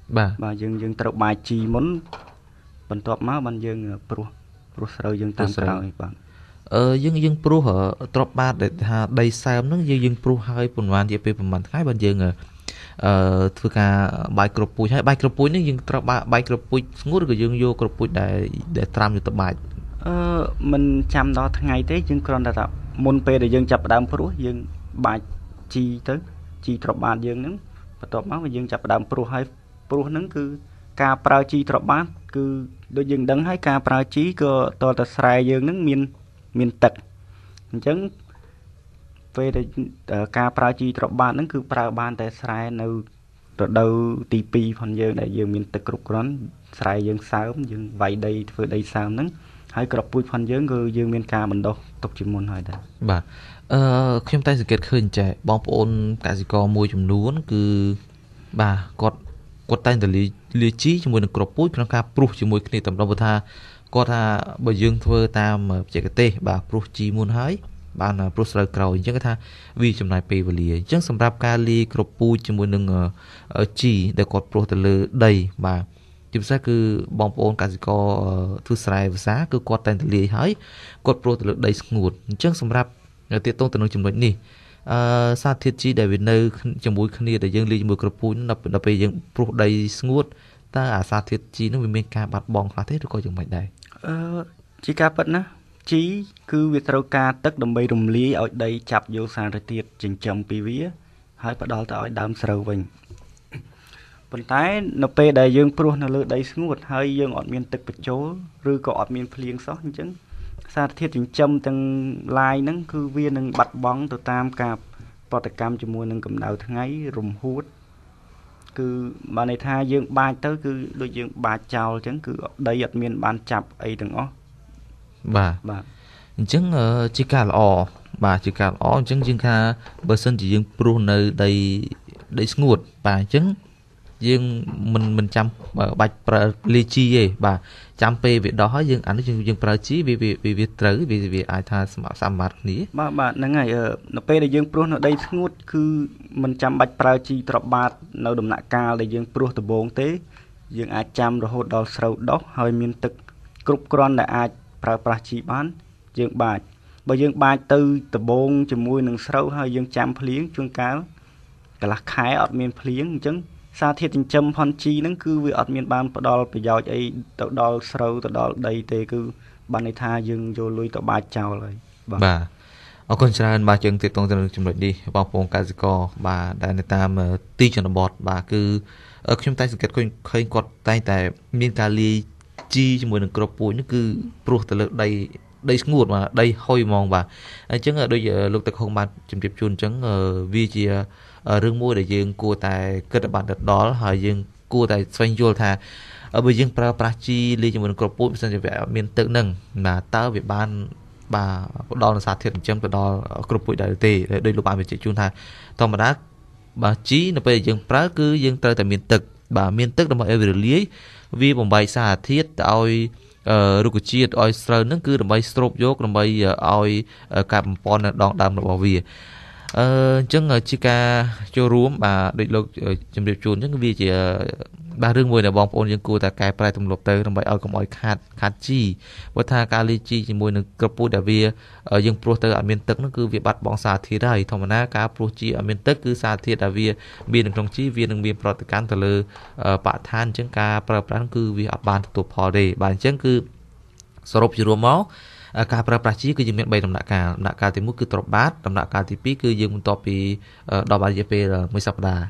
បាទយើងត្រូវបាយជីមុនបន្ទាប់មកបានយើងព្រោះស្រូវយើងតាមក្រោយបាទយើងព្រោះទ្របបាទដែលថាដីសើមហ្នឹងយើងព្រោះហើយប្រហែលជាពេលប្រហែលថ្ងៃបានយើងធ្វើការបាយគ្រាប់ពូជហើយបាយគ្រាប់ពូជនេះយើងត្រូវបាយគ្រាប់ពូជស្ងួតឬក៏យើងយកគ្រាប់ពូជដែលត្រាំយកទៅបាច់មិនចាំដល់ថ្ងៃទេយើងគ្រាន់តែថាមុនពេលដែលយើងចាប់ផ្ដើមព្រោះយើងបាច់ជីទៅជីទ្របបាទយើងហ្នឹងបន្ទាប់មកយើងចាប់ផ្ដើមព្រោះហើយព្រោះហ្នឹងគឺការប្រើជីទ្របបាទគឺដូចយើងដឹងហើយការប្រើជីក៏តើស្រែយើងហ្នឹងមានទឹកអញ្ចឹងពេលដែលការប្រើជីទ្របបាទហ្នឹងគឺប្រើបានតែស្រែនៅរដូវទី2ផងយើងដែលយើងមានទឹកគ្រប់គ្រាន់ស្រែយើងសើមយើងវាយដីធ្វើដីសើមហ្នឹងហើយក្របពូជផងយើងគឺយើងមានការបណ្ដុះទុកជាមុនហើយដែរបាទខ្ញុំតែសង្កេតឃើញចេះបងប្អូនកសិករមួយចំនួនគឺបាទគាត់តែងតែលាជីជាមួយនឹងក្របពូជក្នុងការព្រុសជាមួយគ្នាតម្រូវថាគាត់ថាបើយើងធ្វើតាមបច្ចេកទេសបាទព្រុសជីមុនហើយបានព្រុសស្រូវក្រោយអញ្ចឹងគេថាវាចំណាយពេលវេលាអញ្ចឹងសម្រាប់ការលាយក្របពូជជាមួយនឹងជីដែលគាត់ព្រុសទៅលើដីបាទជាពិសេសគឺបងប្អូនកសិករធ្វើស្រែភាសាគឺគាត់តែងតែលាយហើយគាត់ព្រុសទៅលើដីស្ងួតអញ្ចឹងសម្រាប់ទាក់ទងទៅនឹងចំណុចនេះសារធាតុជីដែលវានៅជាមួយគ្នាដែលយើងលាយជាមួយក្របពូជដល់ពេលយើងព្រុសដីស្ងួតតើអាសារធាតុជីនោះវាមានការបាត់បង់ខ្លះទេឬក៏យ៉ាងម៉េចដែរជាការពិតណាជីគឺវាត្រូវការទឹកដើម្បីរំលាយឲ្យដីចាប់យកសារធាតុចិញ្ចឹមពីវាហើយផ្ដល់ទៅឲ្យដើមស្រូវវិញប៉ុន្តែនៅពេលដែលយើងព្រុសនៅលើដីស្ងួតហើយយើងអត់មានទឹកបញ្ចូលឬក៏អត់មានភ្លៀងសោះអញ្ចឹងសារធាតុចិញ្ចឹមទាំងឡាយហ្នឹងគឺវានឹងបាត់បង់ទៅតាមការប្រតិកម្មជាមួយនឹងកម្ដៅថ្ងៃរំហួតគឺបានន័យថាយើងបាចទៅគឺដូចយើងបាចចោលអញ្ចឹងគឺដីអត់មានបានចាប់អីទាំងអស់បាទអញ្ចឹងជាការល្អបាទជាការល្អអញ្ចឹងយើងថាបើសិនជាយើងព្រុសនៅដីស្ងួតបាទអញ្ចឹងយើងមិនចាំបាច់ប្រើលាជីទេបាទចាំពេលវាដោះហើយយើងអានេះយើងប្រើជីវាត្រូវវាអាចថាស្មើសមមាត្រគ្នាបាទហ្នឹងហើយនៅពេលដែលយើងព្រុសនៅដីស្ងួតគឺមិនចាំបាច់ប្រើជីទ្របបាទនៅដំណាក់កាលដែលយើងព្រុសដំបូងទេយើងអាចចាំរហូតដល់ស្រូវដុះហើយមានទឹកគ្រប់គ្រាន់ដែលអាចប្រើប្រាស់ជីបានយើងបាចបើយើងបាចទៅដំបូងជាមួយនឹងស្រូវហើយយើងចាំភ្លៀងជួនកាលកន្លះខែអត់មានភ្លៀងអញ្ចឹងសារធាតុចិញ្ចឹមផនជីហ្នឹងគឺវាអត់មានបានផ្ដល់ប្រយោជន៍អីទៅដល់ស្រូវទៅដល់ដីទេគឺបានន័យថាយើងយកលុយទៅបាចចោលហើយបាទអរគុណច្រើនបាទយើងទៀតតងទៅនឹងចំណុចនេះបងប្អូនកសិករបាទដែលនៅតាមទីជនបទបាទគឺខ្ញុំតែសង្កេតឃើញគាត់តែងតែមានការលាយជីជាមួយនឹងគ្រាប់ពូជនេះគឺព្រោះទៅលើដីស្ងួតបាទដីហុយហ្មងបាទអញ្ចឹងដូចលោកតាខុងបានជម្រាបជូនអញ្ចឹងវាជារឿងមួយដែលយើងគួរតែគិតឲ្យបានដិតដល់ហើយយើងគួរតែស្វែងយល់ថាបើយើងប្រើប្រាស់ជីលាយជាមួយនឹងគ្រាប់ពូជបើសិនជាវាមានទឹកហ្នឹងបាទតើវាបានបាទផ្ដល់នូវសារធាតុចិញ្ចឹមទៅដល់គ្រាប់ពូជដែរទេដោយលោកបានបញ្ជាក់ជូនថាធម្មតាបាទជីនៅពេលយើងប្រើគឺយើងត្រូវតែមានទឹកបាទមានទឹកដើម្បីឲ្យវារលាយវាបំបែកសារធាតុទៅឲ្យរុក្ខជាតិឲ្យស្រូវហ្នឹងគឺដើម្បីស្រូបយកដើម្បីឲ្យការបំពន់នៅដងដើមរបស់វាអញ្ចឹងជាការចូលរួមបាទដូចលោកជម្រាបជូនអញ្ចឹងវាជាបាទរឿងមួយដែលបងប្អូនយើងគួរតែកែប្រែទម្លាប់ទៅដើម្បីឲ្យកុំឲ្យខាតជីព្រោះថាការលាយជីជាមួយនឹងគ្រាប់ពូជដែលវាយើងព្រោះទៅអត់មានទឹកនោះគឺវាបាត់បង់សារធាតុហើយធម្មតាការព្រោះជីអត់មានទឹកគឺសារធាតុដែលវាមាននៅក្នុងជីវានឹងមានប្រតិកម្មទៅលើបរិស្ថានអញ្ចឹងការប្រើប្រាស់គឺវាអត់បានទទួលផលទេបាទអញ្ចឹងគឺសរុបជារួមមកការប្រើប្រាស់ជីគឺយើងមាន3ដំណាក់កាលទី1គឺទ្របបាទដំណាក់កាលទី2គឺយើងបន្ទាប់ពីដល់បានរយៈពេល1សប្តាហ៍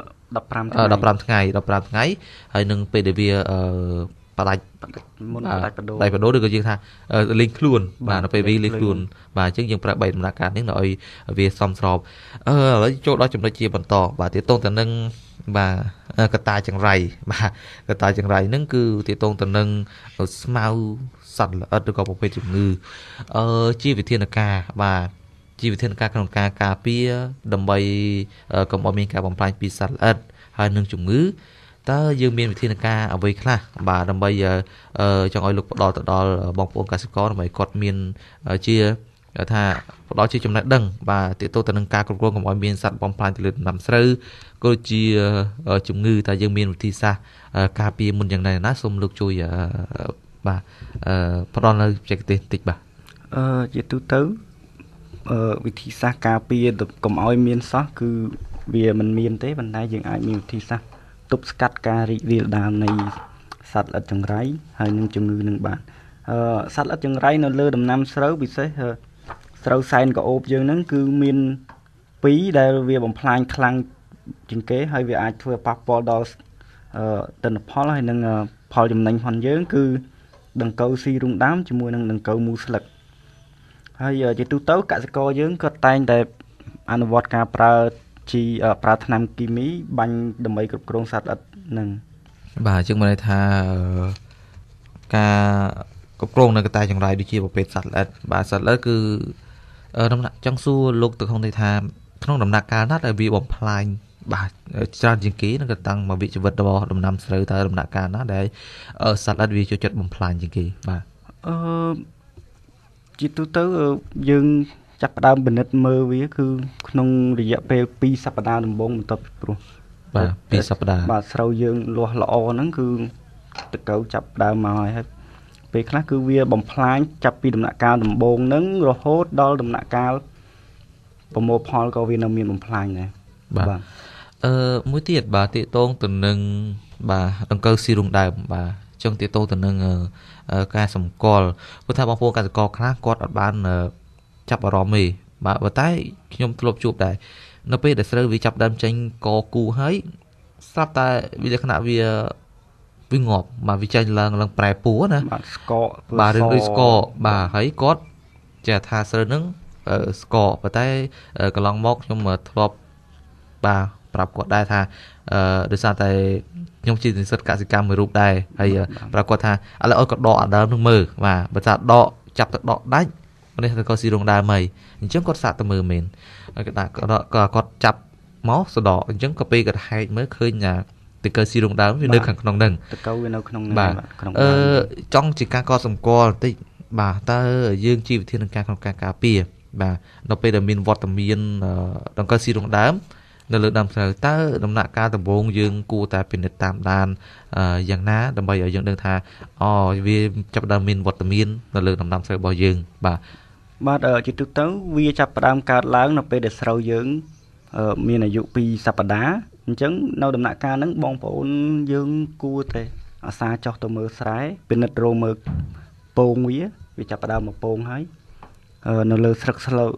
15ថ្ងៃហើយនឹងពេលដែលវាផ្ដាច់មុនផ្ដាច់បដូរឬក៏យើងថាលេងខ្លួនបាទនៅពេលវាលេងខ្លួនបាទអញ្ចឹងយើងប្រើ3ដំណាក់កាលនេះឲ្យវាសមស្របឥឡូវចូលដល់ចំណុចជាបន្តបាទទាក់ទងទៅនឹងបាទកត្តាចង្រៃបាទកត្តាចង្រៃហ្នឹងគឺទាក់ទងទៅនឹងស្មៅសត្វល្អិតឬក៏ប្រភេទជំងឺជាវិធានការបាទជាវិធានការក្នុងការការពារដើម្បីកុំឲ្យមានការបំផ្លាញពីសត្វល្អិតហើយនឹងជំងឺតើយើងមានវិធានការអ្វីខ្លះបាទដើម្បីចង់ឲ្យលោកផ្ដល់ទៅដល់បងប្អូនកសិករដើម្បីគាត់មានជាថាផ្ដល់ជាចំណេះដឹងបាទទាក់ទងទៅនឹងការគ្រប់គ្រងកុំឲ្យមានសត្វបំផ្លាញទៅលើដំណាំស្រូវក៏ជាជំងឺតែយើងមានវិធីសាស្ត្រការពារមុនយ៉ាងណាណាសូមលោកជួយបាទផ្ដល់នៅបច្ចេកទេសបន្តិចបាទជាទូទៅវិធីសាស្ត្រការពារកុំឲ្យមានសោះគឺវាមិនមានទេប៉ុន្តែយើងអាចមានវិធីសាស្ត្រទប់ស្កាត់ការរីករាលដាលនៃសត្វល្អិតចង្រៃហើយនឹងជំងឺនឹងបានសត្វល្អិតចង្រៃនៅលើដំណាំស្រូវពិសេសស្រូវសែនក្អូបយើងហ្នឹងគឺមាន2ដែលវាបំផ្លាញខ្លាំងជាងគេហើយវាអាចធ្វើប៉ះពាល់ដល់ទិន្នផលហើយនឹងផលចំណេញផងយើងគឺដង្កូវស៊ីរុងដើមជាមួយនឹងដង្កូវមូស្លឹកហើយជាទូទៅកសិករយើងក៏តែងតែអនុវត្តការប្រើថ្នាំគីមីបាញ់ដើម្បីគ្រប់គ្រងសត្វល្អិតហ្នឹងបាទជាងមកន័យថាការគ្រប់គ្រងនៅកត្តាចង្រៃដូចជាប្រភេទសត្វល្អិតបាទសត្វល្អិតគឺដំណាក់ចង់សួរលោកទៅក្នុងន័យថាក្នុងដំណាក់កាលណាដែលវាបំផ្លាញបាទច្រើនជាងគេនឹងក៏តាំងមកវិជីវិតរបស់ដំណាំស្រូវតើដំណាក់កាលណាដែលសត្វល្អិតវាចូលចិត្តបំផ្លាញជាងគេបាទជាទូទៅយើងចាប់ផ្ដើមពិនិត្យមើលវាគឺក្នុងរយៈពេល2សប្តាហ៍ដំបូងបន្ទាប់ពីព្រោះបាទ2សប្តាហ៍បាទស្រូវយើងលាស់ល្អហ្នឹងគឺតកៅចាប់ដើមមកហើយពេលខ្លះគឺវាបំផ្លាញចាប់ពីដំណាក់កាលដំបូងហ្នឹងរហូតដល់ដំណាក់កាលប្រមូលផលក៏វានៅមានបំផ្លាញដែរបាទមួយទៀតបាទទាក់ទងទៅនឹងបាទដង្កូវស៊ីរុងដើមបាទចឹងទាក់ទងទៅនឹងការសម្គាល់ព្រោះថាបងប្អូនកសិករខ្លះគាត់អត់បានចាប់អារម្មណ៍ទេបាទប៉ុន្តែខ្ញុំធ្លាប់ជួបដែរនៅពេលដែលស្រូវវាចាប់ដើមចេញកគូហើយស្រាប់តែវាលក្ខណៈវាងាប់បាទវាចេញឡើងប្រែពូណាបាទស្កកបាទរឿងដូចស្កកបាទហើយគាត់ចេះថាស្រូវហ្នឹងស្កកប៉ុន្តែកន្លងមកខ្ញុំធ្លាប់បាទប្រាប់គាត់ដែរថាដោយសារតែខ្ញុំជានិស្សិតកសិកម្មមួយរូបដែរហើយប្រាប់គាត់ថាឥឡូវឲ្យគាត់ដកអាដើមនឹងមើលបាទបើថាដកចាប់ទៅដកដាច់នេះទៅក៏ស៊ីរងដើមហើយអញ្ចឹងគាត់សាកទៅមើលមែនហើយគាត់ចាប់មកសដកអញ្ចឹងក៏ពេលគាត់ហែកមើលឃើញថាទៅក៏ស៊ីរងដើមវានៅខាងក្នុងហ្នឹងទៅក៏វានៅក្នុងហ្នឹងក្នុងចង់ជាការកត់សម្គាល់បន្តិចបាទតើយើងជីវវិធីក្នុងការក្នុងការការពារបាទនៅពេលដែលមានវត្តមានដង្កូវស៊ីរងដើមនៅលើដើមស្រូវតើដំណាក់កាលដំបូងយើងគួរតែពិនិត្យតាមដានយ៉ាងណាដើម្បីឲ្យយើងដឹងថាវាចាប់ផ្ដើមមានវត្តមាននៅលើដំណាំស្រូវរបស់យើងបាទជាទូទៅវាចាប់ផ្ដើមកើតឡើងនៅពេលដែលស្រូវយើងមានអាយុ2សប្តាហ៍អញ្ចឹងនៅដំណាក់កាលហ្នឹងបងប្អូនយើងគួរតែអាសាចុះទៅមើលស្រែពិនិត្យរោមើលពងវាចាប់ផ្ដើមមកពងហើយនៅលើស្លឹកស្រូវ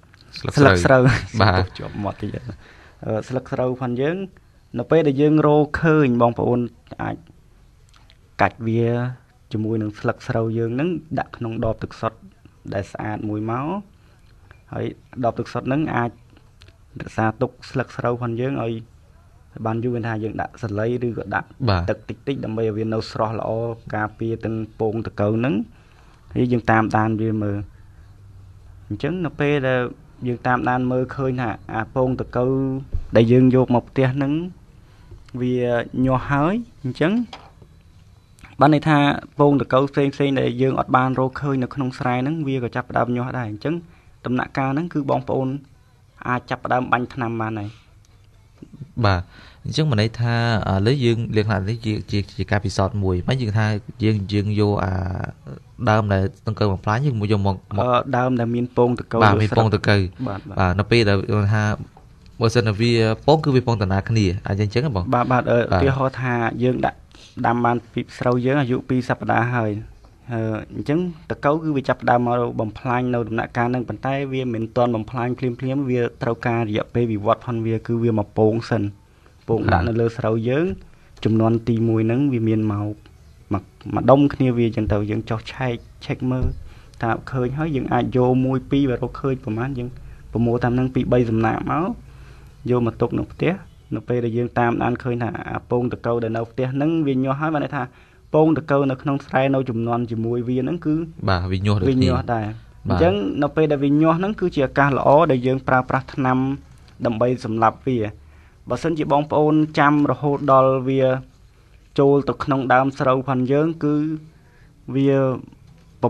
បាទជាប់មាត់ទៀតស្លឹកស្រូវផងយើងនៅពេលដែលយើងរកឃើញបងប្អូនអាចកាច់វាជាមួយនឹងស្លឹកស្រូវយើងហ្នឹងដាក់ក្នុងដបទឹកសុទ្ធដែលស្អាតមួយមកហើយដបទឹកសុទ្ធហ្នឹងអាចរក្សាទុកស្លឹកស្រូវផងយើងឲ្យបានយូរថាយើងដាក់សលៃឬក៏ដាក់ទឹកតិចដើម្បីឲ្យវានៅស្រស់ល្អការពារទាំងពងតកូវហ្នឹងហើយយើងតាមដានវាមើលអញ្ចឹងនៅពេលដែលយើងតាមដានមើលឃើញថាអាពងតកូវដែលយើងយកមកផ្ទះហ្នឹងវាញាស់ហើយអញ្ចឹងបានន័យថាពងតកូវផ្សេងដែលយើងអត់បានរកឃើញនៅក្នុងស្រែហ្នឹងវាក៏ចាប់ផ្ដើមញាស់ដែរអញ្ចឹងដំណាក់កាលហ្នឹងគឺបងប្អូនអាចចាប់ផ្ដើមបាញ់ថ្នាំបានហើយបាទអញ្ចឹងមកន័យថាឥឡូវយើងលក្ខណៈនេះជាការពិសោធន៍មួយមិនយើងថាយើងយកអាដើមដែលដង្កូវបំផ្លាញយើងមកយកមកដើមដែលមានពងតកូវបាទមានពងតកូវបាទនៅពេលដែលថាបើសិនជាវាពងគឺវាពងតាណាគ្នាអញ្ចឹងបងបាទឧទាហរណ៍ថាយើងដាក់ដាំបានពីស្រូវយើងអាយុ2សប្តាហ៍ហើយអញ្ចឹងតកូវគឺវាចាប់ផ្ដើមមកបំផ្លាញនៅដំណាក់កាលហ្នឹងប៉ុន្តែវាមិនទាន់បំផ្លាញភ្លាមវាត្រូវការរយៈពេលវិវត្តផងវាគឺវាមកពងសិនពងដាក់នៅលើស្រូវយើងចំនួនទី1ហ្នឹងវាមានមកដុំគ្នាវាអញ្ចឹងទៅយើងចោះឆែកមើលថាឃើញហើយយើងអាចយក1 2បើរកឃើញប្រហែលយើងប្រមូលតាមហ្នឹង2 3សំណាក់មកយកមកទុកនៅផ្ទះនៅពេលដែលយើងតាមដានឃើញថាអាពងតកូវដែលនៅផ្ទះហ្នឹងវាញាស់ហើយបានន័យថាពងតកូវនៅក្នុងស្រែនៅចំនួនជាមួយវាហ្នឹងគឺបាទវាញាស់ដែរអញ្ចឹងនៅពេលដែលវាញាស់ហ្នឹងគឺជាឱកាសល្អដែលយើងប្រើប្រាស់ថ្នាំដើម្បីសម្លាប់វាបើសិនជាបងប្អូនចាំរហូតដល់វាចូលទៅក្នុងដើមស្រូវផងយើងគឺវាពិបាក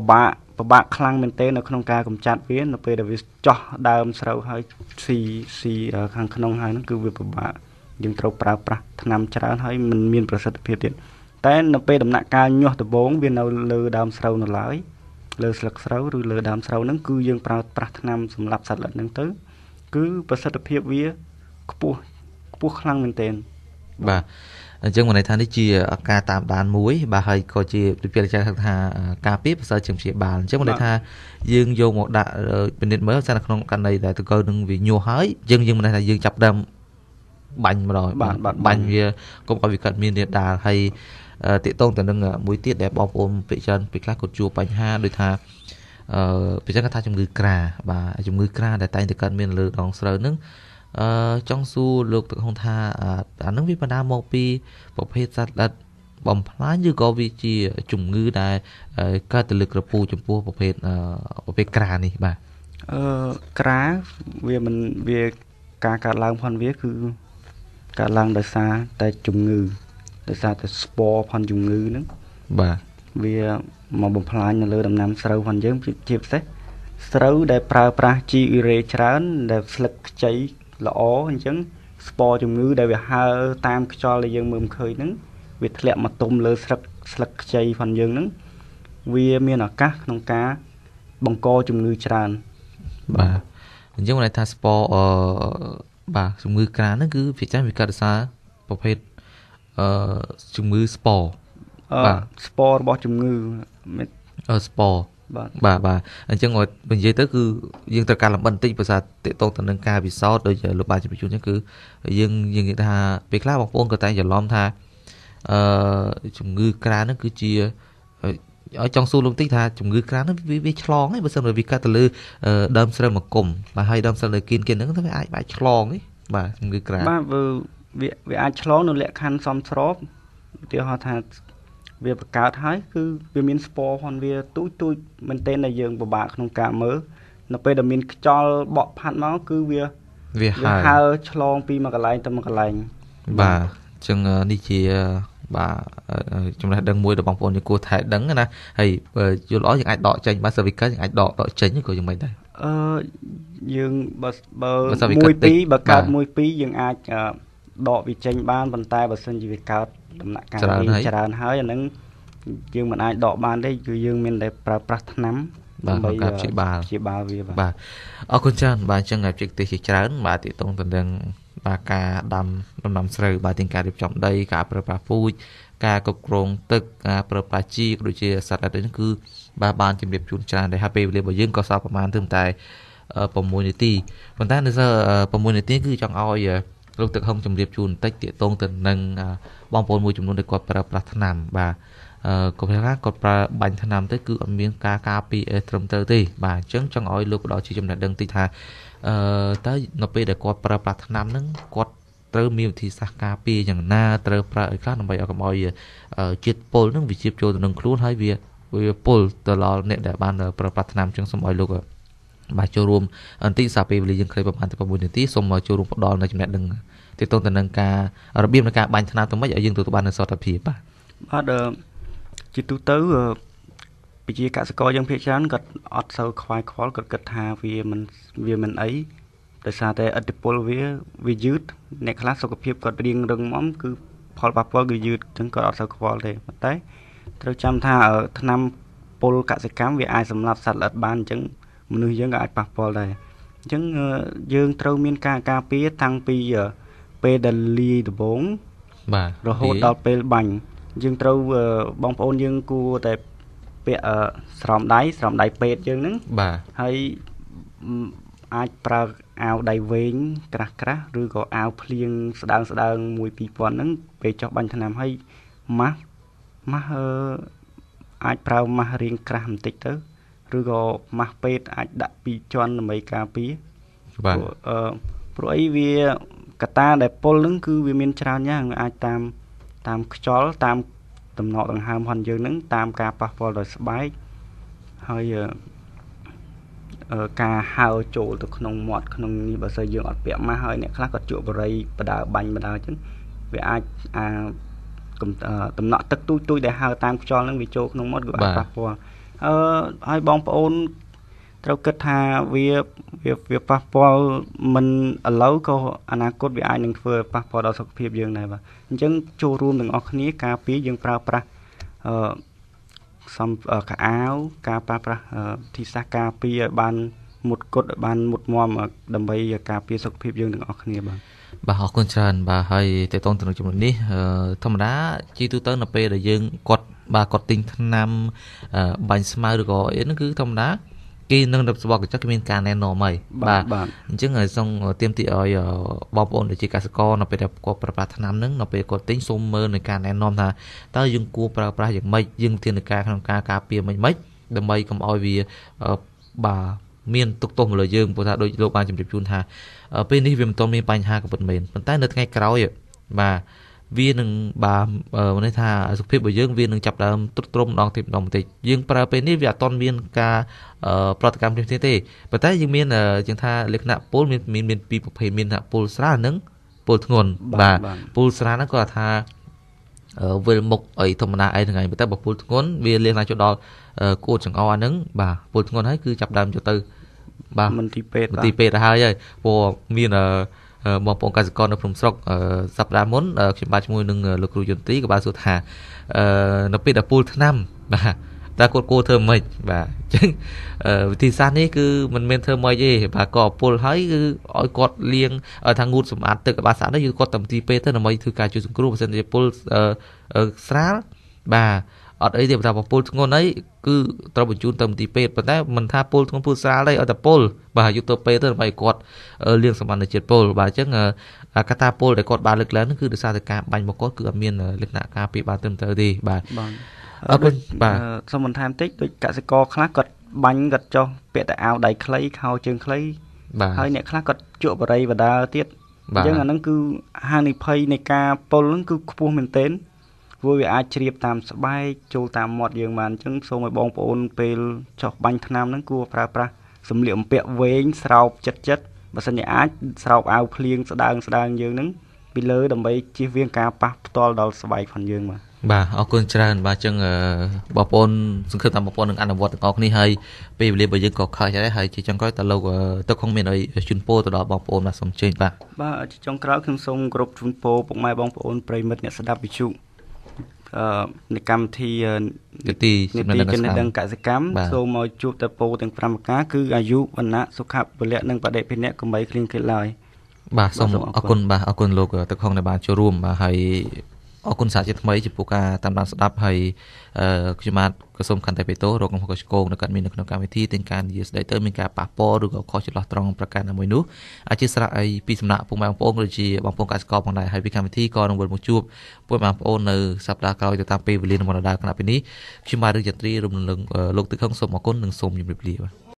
ពិបាកខ្លាំងមែនទែននៅក្នុងការកម្ចាត់វានៅពេលដែលវាចោះដើមស្រូវហើយស៊ីខាងក្នុងហើយហ្នឹងគឺវាពិបាកយើងត្រូវប្រើប្រាស់ថ្នាំច្រើនហើយมันមានប្រសិទ្ធភាពទៀតតែនៅពេលដំណាក់កាលញាស់ដំបូងវានៅលើដើមស្រូវនៅឡើយលើស្លឹកស្រូវឬលើដើមស្រូវហ្នឹងគឺយើងប្រើប្រាស់ថ្នាំសម្រាប់សត្វល្អិតហ្នឹងទៅគឺប្រសិទ្ធភាពវាខ្ពស់ខ្លាំងមែនទែនបាទអញ្ចឹងមកន័យថានេះជាការតាមដានមួយបាទហើយក៏ជាពិភាក្សាថាការពីប្រសើរជាងព្យាបាលអញ្ចឹងមកន័យថាយើងយកមកដាក់ពិនិត្យមើលថានៅក្នុងករណីដែលតកូវនឹងវាញាស់ហើយយើងមកន័យថាយើងចាប់ដើមបាញ់ម្ដងបាញ់វាកុំឲ្យវាកើតមានរាលដាលហើយតកតងទៅនឹងមួយទៀតដែលបងប្អូនពាក្យច្រើនពេលខ្លះគាត់ជួបបញ្ហាដូចថាពេលចឹងគាត់ថាជំងឺក្រាបាទជំងឺក្រាដែលតែងតែកើតមានលើដងស្រូវហ្នឹងចង់សួរលោកទឹកហុងថាអានឹងវាបណ្ដាលមកពីប្រភេទសត្វល្អិតបំផ្លាញឬក៏វាជាជំងឺដែលកើតទៅលើក្រពូចំពោះប្រភេទក្រានេះបាទក្រាវាការកើតឡើងផងវាគឺកើតឡើងដោយសារតែជំងឺដោយសារតែស្ពរផងជំងឺហ្នឹងបាទវាមកបំផ្លាញនៅលើដំណាំស្រូវផងយើងជាពិសេសស្រូវដែលប្រើប្រាស់ជីអ៊ីរ៉េច្រើនដែលស្លឹកខ្ចីល្អអញ្ចឹងស្ពរជំងឺដែលវាហើរតាមខ្យល់ដែលយើងមើលមិនឃើញហ្នឹងវាធ្លាក់មកទុំលើស្លឹកខ្ចីផងយើងហ្នឹងវាមានឱកាសក្នុងការបង្កជំងឺច្រើនបាទអញ្ចឹងន័យថាស្ពរបាទជំងឺក្រាហ្នឹងគឺភាគច្រើនវាកើតដោយសារប្រភេទជំងឺស្ពរបាទស្ពររបស់ជំងឺស្ពរបាទអញ្ចឹងឲ្យនិយាយទៅគឺយើងត្រូវការលំបិនបន្តិចភាសាតកតងទៅនឹងការពិសោធន៍ដូចលោកបានជម្រាបជូនអញ្ចឹងគឺយើងនិយាយថាពេលខ្លះបងប្អូនក៏តែច្រឡំថាជំងឺក្រាហ្នឹងគឺជាឲ្យចង់សួរលោកតិចថាជំងឺក្រាហ្នឹងវាឆ្លងហើយបើសិនវាកាត់ទៅលើដើមស្រូវមកគុំបាទហើយដើមស្រូវនៅគៀនហ្នឹងទៅវាអាចឆ្លងនេះបាទជំងឺក្រាបាទវាអាចឆ្លងនៅលក្ខខណ្ឌសមស្របឧទាហរណ៍ថាវាបង្កើតហើយគឺវាមានស្ពរផងវាទូចមែនទែនដែលយើងពិបាកក្នុងការមើលនៅពេលដែលមានខ្យល់បក់ផាត់មកគឺវាហើរឆ្លងពីមួយកន្លែងទៅមួយកន្លែងបាទអញ្ចឹងនេះជាបាទចំណេះដឹងមួយរបស់បងប្អូនយើងគួរថែដឹងណាហើយយល់ល្អយើងអាចដកចេញបាទ cervical យើងអាចដកចេញក៏យ៉ាងម៉េចដែរយើងបើ1 2បើកើត1 2យើងអាចដកវាចេញបានប៉ុន្តែបើសិនជាវាកើតដំណាក់កាលច្រើនហើយអាហ្នឹងយើងមិនអាចដកបានទេគឺយើងមានតែប្រើប្រាស់ថ្នាំដើម្បីព្យាបាលវាបាទអរគុណច្រើនបាទអញ្ចឹងបច្ចេកទេសជាច្រើនបាទទាក់ទងទៅនឹងបាទការដាំដំណាំស្រូវបាទទាំងការរៀបចំដីការប្រើប្រាស់ពូជការគ្រប់គ្រងទឹកការប្រើប្រាស់ជីក៏ដូចជាសត្វល្អិតនេះគឺបាទបានជម្រាបជូនច្រើនដែរហើយពេលវេលារបស់យើងក៏សល់ប្រហែលត្រឹមតែ6នាទីប៉ុន្តែនៅសល់6នាទីគឺចង់ឲ្យលោកទឹកហុងជម្រាបជូនបន្តិចទាក់ទងទៅនឹងបងប្អូនមួយចំនួនដែលគាត់ប្រើប្រាស់ថ្នាំបាទក៏ថាគាត់ប្រើបាញ់ថ្នាំទៅគឺអត់មានការការពារត្រឹមត្រូវទេបាទអញ្ចឹងចង់ឲ្យលោកផ្ដល់ជាចំណេះដឹងតិចថាតើនៅពេលដែលគាត់ប្រើប្រាស់ថ្នាំហ្នឹងគាត់ត្រូវមានវិធីសាស្ត្រការពារយ៉ាងណាត្រូវប្រើឲ្យខ្លះដើម្បីឲ្យកុំឲ្យជាតិពុលហ្នឹងវាជាចូលទៅនឹងខ្លួនហើយវាពុលទៅដល់អ្នកដែលបានប្រើប្រាស់ថ្នាំអញ្ចឹងសូមឲ្យលោកបាទចូលរួមបន្តិចសារពេលវេលាយើងខ្លីប្រហែលតែ6នាទីសូមចូលរួមផ្ដល់នៅចំណេះដឹងទាក់ទងទៅនឹងការរបៀបនៃការបាញ់ថ្នាំទៅមិនឲ្យយើងទទួលបាននូវសុខភាពបាទជាទូទៅប្រជាកសិករយើងភាគច្រើនគាត់អត់សូវខ្វាយខ្វល់គាត់គិតថាវាមិនអីដោយសារតែឥទ្ធិពលវាយឺតអ្នកខ្លះសុខភាពគាត់រៀងរឹងមាំគឺផលប៉ះពាល់គឺយឺតអញ្ចឹងគាត់អត់សូវខ្វល់ទេប៉ុន្តែត្រូវចាំថាថ្នាំពុលកសិកម្មវាអាចសម្លាប់សត្វល្អិតបានអញ្ចឹងមនុស្សយើងក៏អាចប៉ះពាល់ដែរអញ្ចឹងយើងត្រូវមានការការពារតាំងពីពេលដែលលាយដំបូងបាទរហូតដល់ពេលបាញ់យើងត្រូវបងប្អូនយើងគួរតែពាក់ស្រោមដៃពេទ្យយើងហ្នឹងបាទហើយអាចប្រើអាវដៃវែងក្រាស់ឬក៏អាវភ្លៀងស្ដើង1-2 ពាន់ហ្នឹងពេលចុះបាញ់ថ្នាំហើយម៉ាស់អាចប្រើម៉ាស់រៀងក្រាស់បន្តិចទៅឬក៏ម៉ាស់ពេទ្យអាចដាក់2ជាន់ដើម្បីការពារបាទព្រោះអីវាកត្តាដែលពុលហ្នឹងគឺវាមានច្រើនយ៉ាងអាចតាមខ្យល់តាមតំណក់ដង្ហើមរបស់យើងហ្នឹងតាមការប៉ះពាល់ដោយស្បែកហើយការហើរចូលទៅក្នុងមាត់ក្នុងនេះបើសិនយើងអត់ពាក់ម៉ាស់ហើយអ្នកខ្លះគាត់ជក់បរិយបដើបាញ់បដើអញ្ចឹងវាអាចតំណក់ទឹកទូចដែលហើរតាមខ្យល់ហ្នឹងវាចូលក្នុងមាត់គឺអាចប៉ះពាល់ឲ្យបងប្អូនត្រូវគិតថាវាប៉ះពាល់មិនឥឡូវក៏អនាគតវាអាចនឹងធ្វើប៉ះពាល់ដល់សុខភាពយើងដែរបាទអញ្ចឹងចូលរួមទាំងអស់គ្នាការពារយើងប្រើប្រាស់សំកៅអៅការប្រើប្រាស់ទីសាសការពារឲ្យបានមុតគត់ឲ្យបានមុតមមដើម្បីការពារសុខភាពយើងទាំងអស់គ្នាបាទបាទអរគុណច្រើនបាទហើយតេតងទៅនឹងចំណុចនេះធម្មតាជីទូទៅនៅពេលដែលយើងគាត់ទិញថ្នាំបាញ់ស្មៅឬក៏អីហ្នឹងគឺធម្មតាគេនឹងរបស្បកញ្ចក់គេមានការណែនាំហើយបាទអញ្ចឹងសូមទាមទារឲ្យបងប្អូនដែលជាកសិករនៅពេលដែលគាត់ប្រើប្រាស់ថ្នាំហ្នឹងនៅពេលគាត់ទិញសូមមើលនៅការណែនាំថាតើយើងគួរប្រើប្រាស់យ៉ាងម៉េចយើងធានាការក្នុងការការពារម៉េចដើម្បីកុំឲ្យវាបាទមានទុកទោសមកលើយើងព្រោះថាដូចលោកបានជម្រាបជូនថាពេលនេះវាមិនទាន់មានបញ្ហាក៏ពិតមែនប៉ុន្តែនៅថ្ងៃក្រោយបាទវានឹងបាទន័យថាសុខភាពរបស់យើងវានឹងចាប់ដើមទ្រុឌទ្រោមម្ដងបន្តិចយើងប្រើពេលនេះវាអត់ទាន់មានការប្រតិកម្មទេប៉ុន្តែយើងមានជាងថាលក្ខណៈពុលមានពីរប្រភេទមានថាពុលស្រាលនិងពុលធ្ងន់បាទពុលស្រាលហ្នឹងគាត់ថាវិលមុខអីធម្មតាអីហ្នឹងឯងប៉ុន្តែបើពុលធ្ងន់វាលៀងឡើងចូលដល់គួតចង្អុលអាហ្នឹងបាទពុលធ្ងន់ហើយគឺចាប់ដើមចូលទៅបាទមន្ទីរពេទ្យទៅហើយព្រោះមានបងប្អូនកសិករនៅភ្នំស្រុកសប្តាហ៍មុនខ្ញុំបានជាមួយនឹងលោកគ្រូយន្ត្រីក៏បានសួរថានៅពេលដែលពុលថ្នាំបាទតើគាត់គួរធ្វើម៉េចបាទអញ្ចឹងវិធីសាស្ត្រនេះគឺមិនមែនធ្វើម៉េចទេបាទក៏ពុលហើយគឺឲ្យគាត់លាងថាងូតសម្អាតទឹកបាសស្អាតទៅគឺគាត់ទៅមន្ទីរពេទ្យទៅដើម្បីធ្វើការជួយសង្គ្រោះបើសិនជាពុលស្រាលបាទអត់អីទេបើថាពុលធ្ងន់អីគឺត្រូវបញ្ជូនទៅមន្ទីរពេទ្យប៉ុន្តែមិនថាពុលធ្ងន់ពុលស្រាលទេឲ្យតែពុលបាទយកទៅពេទ្យទៅដើម្បីគាត់លាងសម្អាតជាតិពុលបាទអញ្ចឹងកត្តាពុលដែលគាត់បានលើកឡើងនោះគឺដោយសារតែការបាញ់មកគាត់គឺអត់មានលក្ខណៈការពារបានត្រឹមត្រូវទេបាទអរគុណបាទសូមបន្ថែមតិចដូចកសិករខ្លះគាត់បាញ់គាត់ចុះពាក់តែអាវដៃខ្លីខោជើងខ្លីហើយអ្នកខ្លះគាត់ជក់បរិយបដាលទៀតអញ្ចឹងអាហ្នឹងគឺហានិភ័យនៃការពុលហ្នឹងគឺខ្ពស់មែនទែនព្រោះវាអាចជ្រាបតាមស្បែកចូលតាមមាត់យើងបានអញ្ចឹងសូមឲ្យបងប្អូនពេលចុះបាញ់ថ្នាំហ្នឹងគួរប្រើប្រាស់សម្លៀកបំពាក់វែងស្រោបចិត្តបើសិនជាអាចស្រោបអាវភ្លៀងស្ដើងយើងហ្នឹងពីលើដើម្បីជៀសវាងការប៉ះផ្ទាល់ដល់ស្បែកផងយើងបាទអរគុណច្រើនបាទអញ្ចឹងបងប្អូនសង្ឃឹមថាបងប្អូននឹងអនុវត្តទាំងអស់គ្នាហើយពេលវេលារបស់យើងក៏ខើចហើយជាចុងក្រោយតើលោកទឹកខំមានអីជូនពរទៅដល់បងប្អូនបាទសូមជើញបាទជាចុងក្រោយខ្ញុំសូមគោរពជូនពរពុកម៉ែបងប្អូនប្រិយមិត្តអ្នកស្ដាប់វិទ្យុនៃកម្មវិធីចំណេះដឹងកសិកម្មសូមឲ្យជួបតែពរទាំង5ប្រការគឺអាយុវណ្ណៈសុខៈពលៈនិងបដិភិនៈកុំបីឃ្លៀងឃ្លាតឡើយបាទសូមអរគុណបាទអរគុណលោកទឹកខំដែលបានចូលរួមបាទហើយអរគុណសាជាថ្មីចំពោះការតាមដានស្ដាប់ហើយខ្ញុំបាទក៏សូមខន្តីបេតោរកកំហុសកឆ្គងនៅកើតមាននៅក្នុងកម្មវិធីទាំងការនិយាយស្ដីទៅមានការប៉ះពាល់ឬក៏ខុសចន្លោះត្រង់ប្រការណាមួយនោះអធិស្ឋានអីពីសំណាក់ពុកម៉ែបងប្អូនឬជាបងប្អូនកសិករផងដែរហើយពីកម្មវិធីក៏នឹងវិលមកជួបពុកម៉ែបងប្អូននៅសប្តាហ៍ក្រោយទៅតាមពេលវេលានៃមរតកគណៈពេលនេះខ្ញុំបាទរឿងយត្រីរំលឹងលោកទឹកខំសូមអរគុណនិងសូមជម្រាបលា